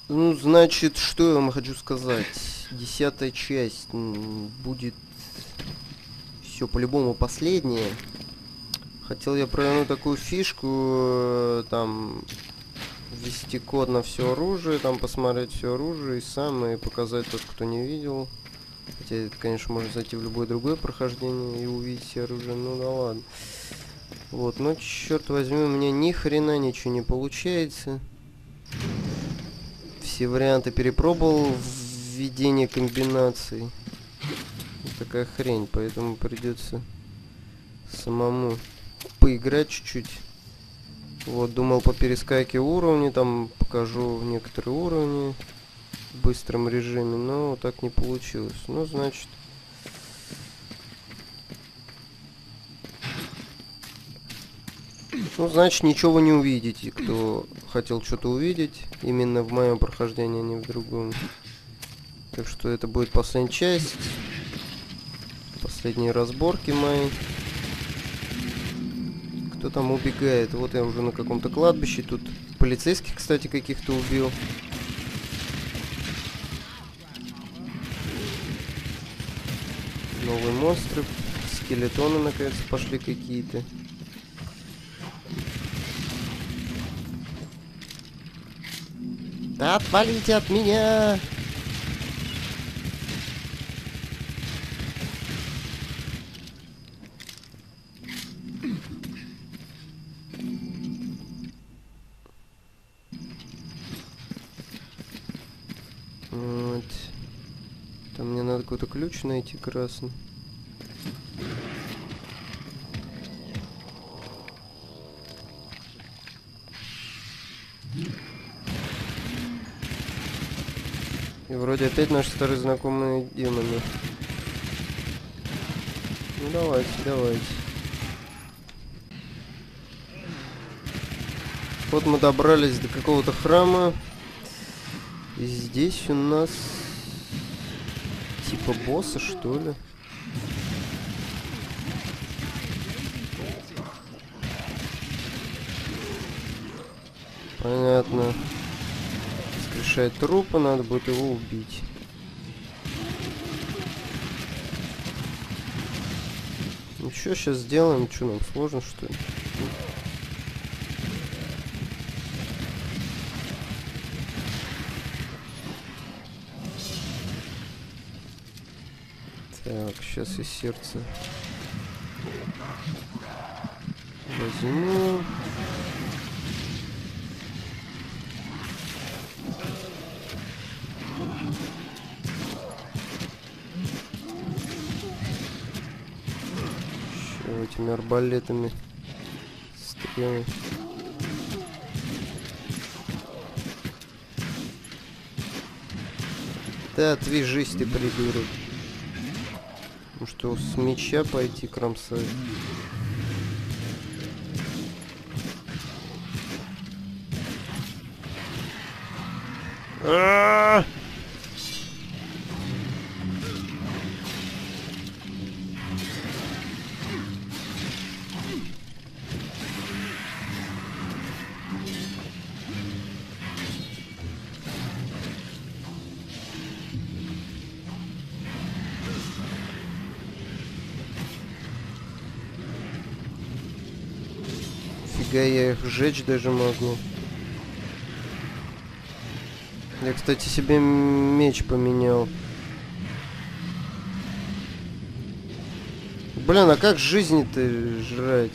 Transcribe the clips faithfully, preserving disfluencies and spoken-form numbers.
Ну, значит, что я вам хочу сказать. Десятая часть м, будет все по-любому последняя. Хотел я провернуть такую фишку, э, там, ввести код на все оружие, там, посмотреть все оружие и сам, и показать тот, кто не видел. Хотя это, конечно, можно зайти в любое другое прохождение и увидеть все оружие, ну да ладно. Вот, но черт возьми, у меня ни хрена ничего не получается. Все варианты перепробовал введение комбинаций. Вот такая хрень, поэтому придется самому поиграть чуть-чуть. Вот, думал по перескайке уровни, там покажу некоторые уровни в быстром режиме, но так не получилось. Ну, значит... Ну, значит, ничего вы не увидите, кто хотел что-то увидеть. Именно в моем прохождении, а не в другом. Так что это будет последняя часть. Последние разборки мои. Кто там убегает? Вот я уже на каком-то кладбище. Тут полицейских, кстати, каких-то убил. Новые монстры. Скелетоны, наконец, пошли какие-то. Да отвалите от меня! Вот. Там мне надо какой-то ключ найти красный. И вроде опять наши старые знакомые демоны. Ну давайте, давайте. Вот мы добрались до какого-то храма. И здесь у нас типа босса, что ли? Понятно. Воскрешает трупа, надо будет его убить. Ну что сейчас сделаем? Что нам сложно, что ли? Так, сейчас из сердца возьму. Еще этими арбалетами стрелы. Да отвяжись ты, придурок. Ну что, с меча пойти кромсать? А-а-а! Фига, я их сжечь даже могу. Я, кстати, себе меч поменял. Блин, а как жизни-то жрать?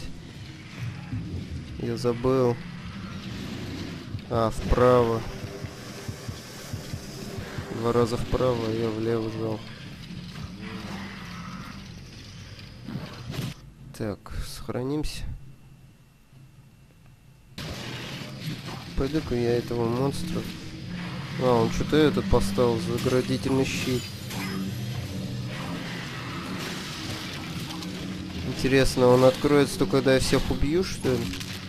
Я забыл. А, вправо. Два раза вправо, а я влево жал. Так, сохранимся. Пойду-ка я этого монстра. А, он что-то этот поставил, заградительный щит. Интересно, он откроется только когда я всех убью, что ли?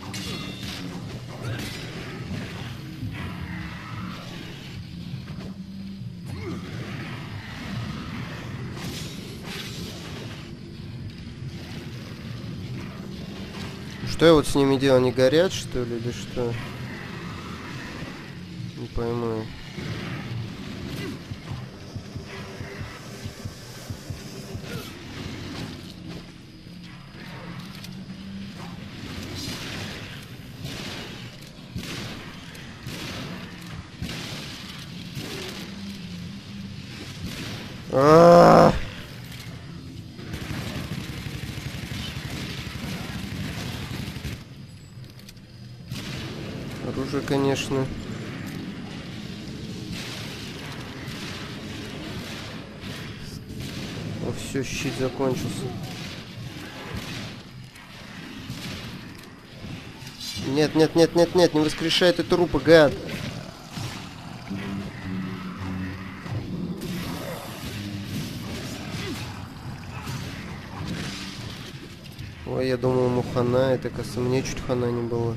Что я вот с ними делал? Они горят, что ли, или что? Не пойму. А-а-а! Оружие, конечно. О, все, щит закончился. Нет, нет, нет, нет, нет, не воскрешай эту трупы, гад. Ой, я думал, ему хана, это, кажется, мне чуть хана не было.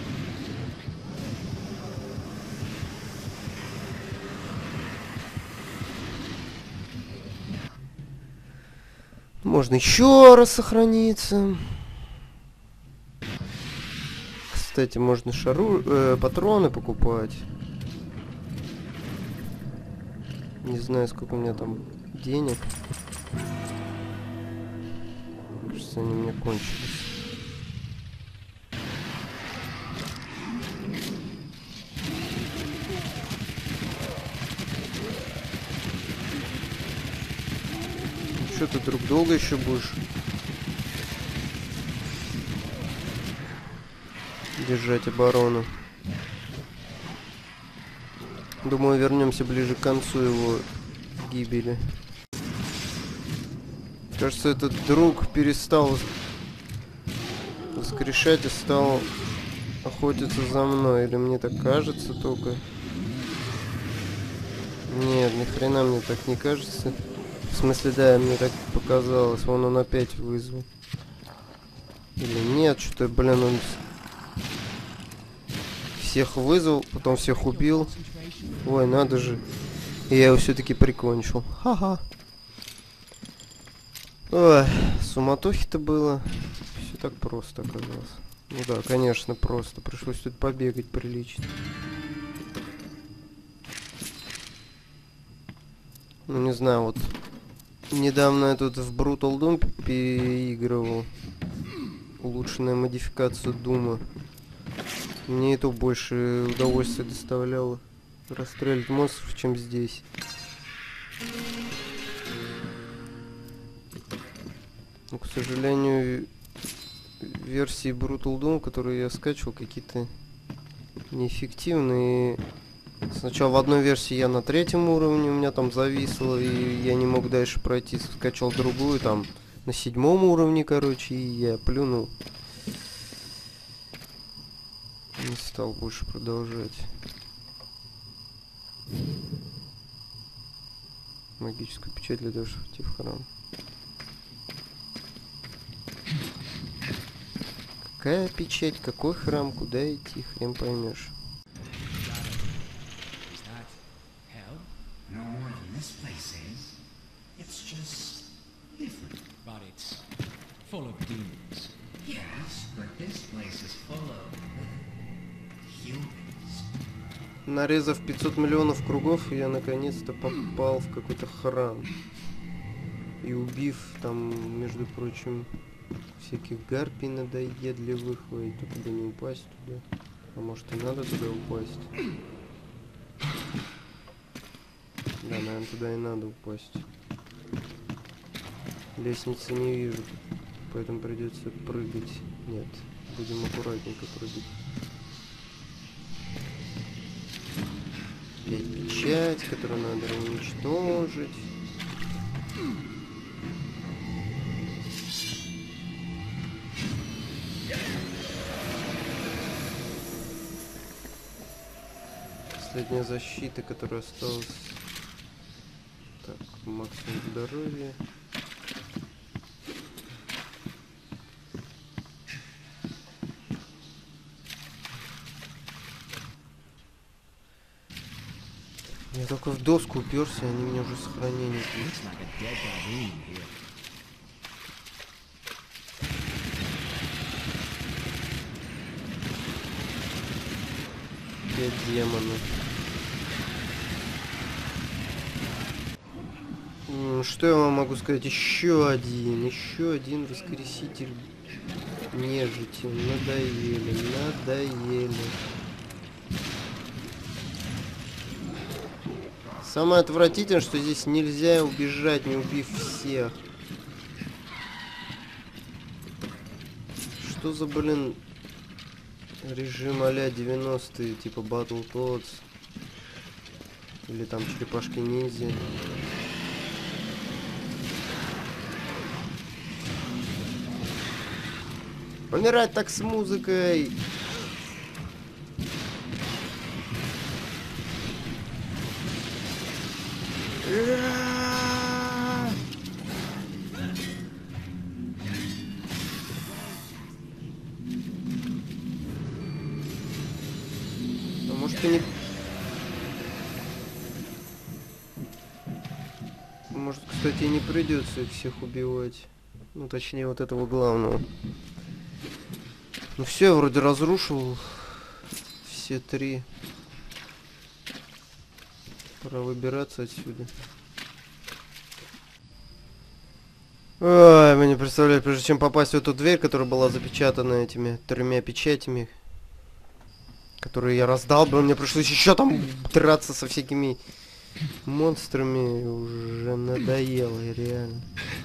Можно еще раз сохраниться. Кстати, можно шару, э, патроны покупать. Не знаю, сколько у меня там денег. Кажется, они у меня кончились. Что ты, друг, долго еще будешь держать оборону? Думаю, вернемся ближе к концу его гибели. Кажется, этот друг перестал воскрешать и стал охотиться за мной. Или мне так кажется только? Нет, ни хрена мне так не кажется. В смысле, да, мне так показалось. Вон он опять вызвал. Или нет, что-то, блин, он всех вызвал, потом всех убил. Ой, надо же. И я его все-таки прикончил. Ха-ха. Ой, суматохи-то было. Все так просто оказалось. Ну да, конечно, просто. Пришлось тут побегать прилично. Ну, не знаю, вот... Недавно я тут в Brutal Doom переигрывал. Улучшенная модификация Дума. Мне это больше удовольствия доставляло расстрелять монстров, чем здесь. Но, к сожалению, версии Brutal Doom, которые я скачивал, какие-то неэффективные. Сначала в одной версии я на третьем уровне, у меня там зависло, и я не мог дальше пройти. Скачал другую, там на седьмом уровне, короче, и я плюнул. Не стал больше продолжать. Магическую печать для того, чтобы войти в храм. Какая печать, какой храм, куда идти, хрен поймешь. Нарезав пятьсот миллионов кругов, я наконец-то попал в какой-то храм. И убив там, между прочим, всяких гарпий надоедливых. Ой, только бы не упасть туда. А может и надо туда упасть? Да, наверное, туда и надо упасть. Лестницы не вижу, поэтому придется прыгать. Нет, будем аккуратненько прыгать. Опять печать, которую надо уничтожить. Последняя защита, которая осталась. Так, максимум здоровья. Я только в доску уперся, они меня уже сохранение. Опять демоны. Что я вам могу сказать? Еще один, еще один воскреситель нежити. Надоели, надоели. Самое отвратительное, что здесь нельзя убежать, не убив всех. Что за, блин, режим а-ля девяностые, типа Battletoads? Или там черепашки-ниндзя? Помирать так с музыкой! А может и не... Может, кстати, и не придется их всех убивать. Ну, точнее, вот этого главного. Ну все, я вроде разрушил все три. Пора выбираться отсюда. Ой, вы не представляете, прежде чем попасть в эту дверь, которая была запечатана этими тремя печатями, которые я раздалбил, мне пришлось еще там драться со всякими монстрами. Уже надоело, реально.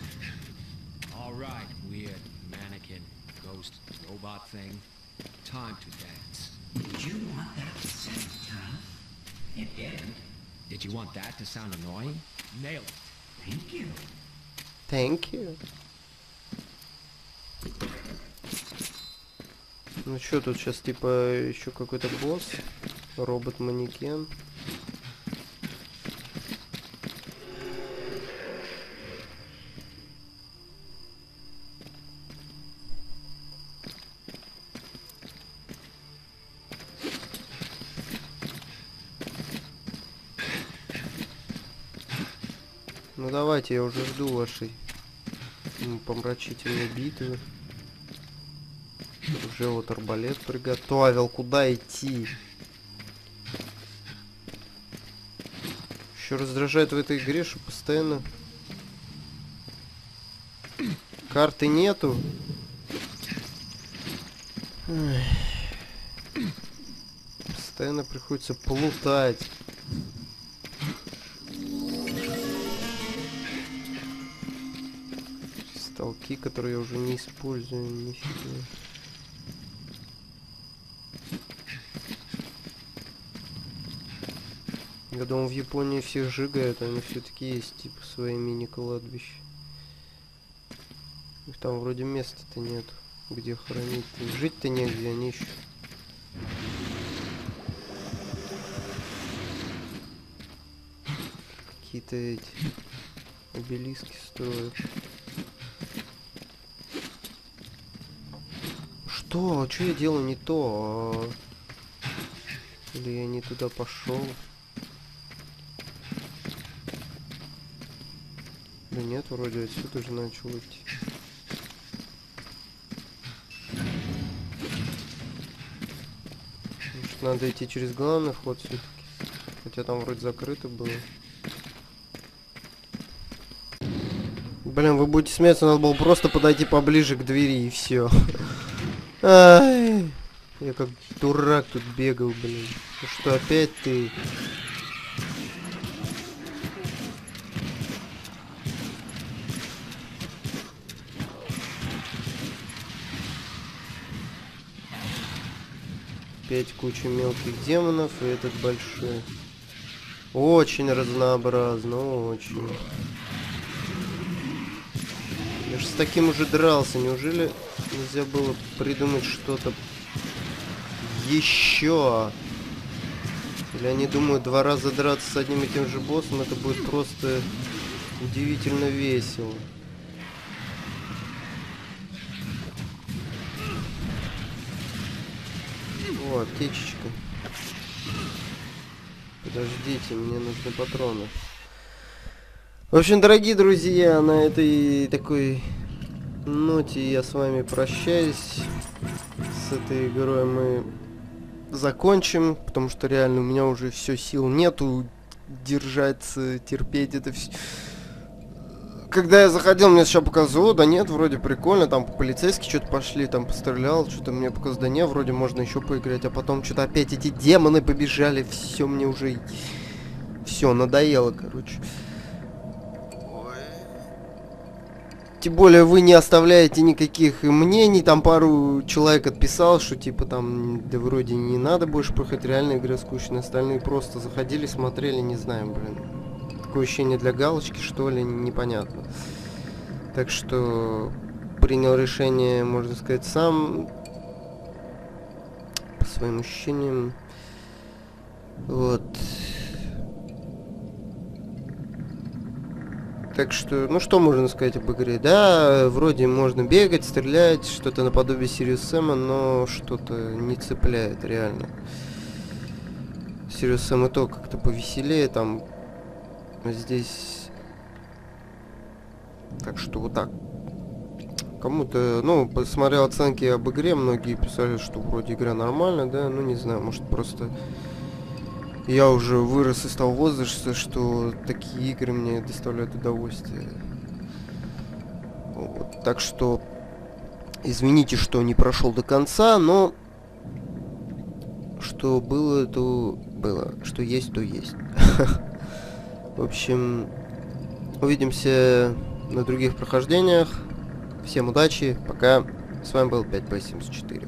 Did you want that to sound annoying? Nailed it. Thank you. Thank you. Ну что, тут сейчас типа еще какой-то босс, робот-манекен. Ну давайте, я уже жду вашей помрачительной битвы. Уже вот арбалет приготовил. Куда идти? Еще раздражает в этой игре, что постоянно карты нету. Ой. Постоянно приходится плутать. Столки, которые я уже не использую, нифига. Я думал, в Японии всех сжигают, а они все-таки есть, типа, свои мини-кладбища. Их там вроде места-то нет, где хоронить. Жить-то негде, они еще. Какие-то эти обелиски строят. Что? Что я делаю не то? А... Или я не туда пошел? Да нет, вроде отсюда же начал идти. Может, надо идти через главный вход все-таки. Хотя там вроде закрыто было. Блин, вы будете смеяться, надо было просто подойти поближе к двери и все. Ай, я как дурак тут бегал, блин. Ну что, опять ты? Опять куча мелких демонов и этот большой. Очень разнообразно, очень. Я же с таким уже дрался. Неужели нельзя было придумать что-то еще? Или они думают, два раза драться с одним и тем же боссом, это будет просто удивительно весело. О, аптечечка. Подождите, мне нужны патроны. В общем, дорогие друзья, на этой такой ноте я с вами прощаюсь. С этой игрой мы закончим, потому что реально у меня уже все, сил нету держаться, терпеть это все. когда я заходил, мне сейчас показывало, да нет, вроде прикольно, там полицейские что-то пошли, там пострелял, что-то мне показалось, да нет, вроде можно еще поиграть, а потом что-то опять эти демоны побежали, все мне уже, все, надоело, короче. Тем более вы не оставляете никаких мнений, там пару человек отписал, что типа там, да вроде не надо больше проходить, реально игра скучная, остальные просто заходили, смотрели, не знаю, блин. Такое ощущение для галочки, что ли, непонятно. Так что принял решение, можно сказать, сам, по своим ощущениям. Вот. Так что, ну что можно сказать об игре? Да, вроде можно бегать, стрелять, что-то наподобие Serious Sam, но что-то не цепляет, реально. Serious Sam и то как-то повеселее, там, здесь... Так что вот так. Кому-то, ну, посмотрел оценки об игре, многие писали, что вроде игра нормальная, да, ну не знаю, может просто... Я уже вырос из того возраста, что такие игры мне доставляют удовольствие. Вот. Так что, извините, что не прошел до конца, но что было, то было. Что есть, то есть. В общем, увидимся на других прохождениях. Всем удачи, пока. С вами был пять бэ семьдесят четыре.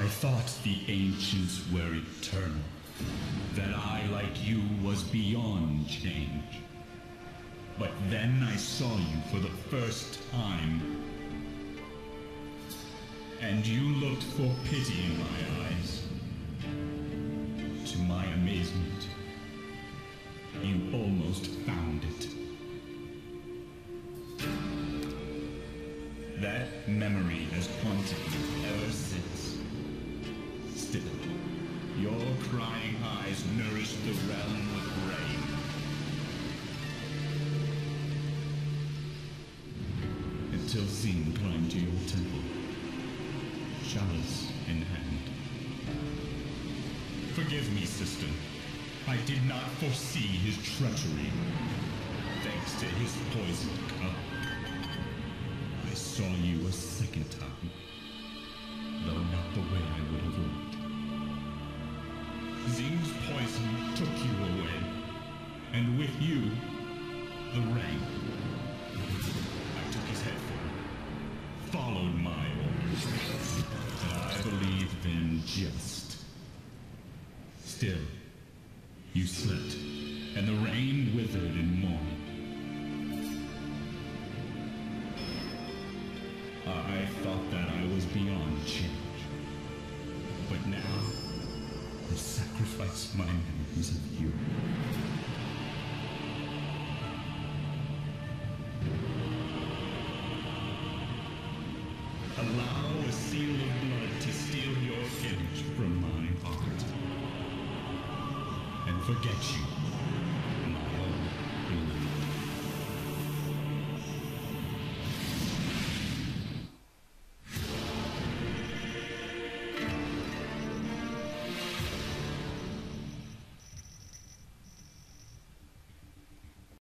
I thought the ancients were eternal, that I, like you, was beyond change. But then I saw you for the first time, and you looked for pity in my eyes. To my amazement, you almost found it. That memory has haunted me ever since. Still, your crying eyes nourish the realm with rain. Until Zin climbed to your temple, chalice in hand. Forgive me, sister. I did not foresee his treachery. Thanks to his poisoned cup, I saw you a second time, though not the way I would have liked. Zing's poison took you away, and with you, the rain. I took his head for him, followed my orders, and I believed them just. Still, you slept, and the rain withered in morning. I thought that I was beyond change, but now I sacrifice my memories of you. Allow a seal of blood to steal your image from my heart, and forget you.